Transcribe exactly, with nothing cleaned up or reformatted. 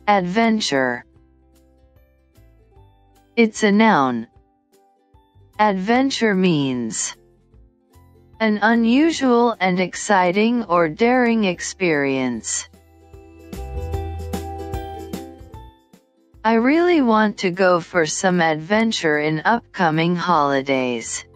Adventure. It's a noun. Adventure means an unusual and exciting or daring experience. I really want to go for some adventure in upcoming holidays.